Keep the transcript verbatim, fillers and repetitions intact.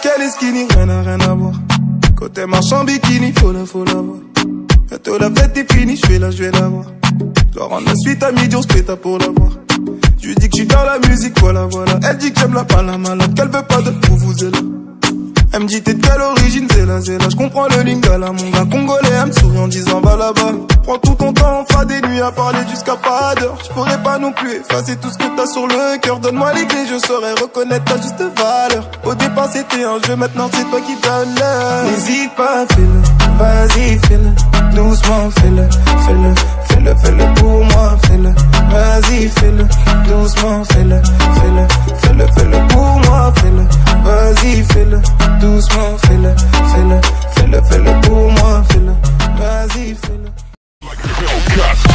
qu'elle est skinny, rien à rien à voir. Côté marchand bikini, faut la, faut la voir. Bientôt la fête est finie, j'vais la, j'vais la voir. Dois rendre la suite à midi, on se péta pour la voir. J'lui dis que j'suis dans la musique, voilà, voilà. Elle dit que j'aime la pas la malade, qu'elle veut pas de vous, vous êtes là. Elle me dit t'es de quelle origine, Zéla, Zéla. J'comprends le lingala, mon gars congolais. Elle me sourit en disant va là-bas. Prends tout ton temps, on fera des nuits à parler jusqu'à pas d'heure. J'pourrais pas non plus effacer tout ce que t'as sur le cœur. Donne-moi les clés, je saurais reconnaître ta juste valeur. Au départ c'était un jeu, maintenant c'est toi qui donne l'heure. N'hésite pas, fais-le, vas-y fais-le. Doucement fais-le, fais-le, fais-le, fais-le pour moi, fais-le. Vas-y fais-le, doucement fais-le, fais-le, fais-le, fais-le pour moi, fais-le. Vas-y fais-le, doucement fais-le, fais-le, fais-le, fais-le pour moi, fais-le. Vas-y fais-le.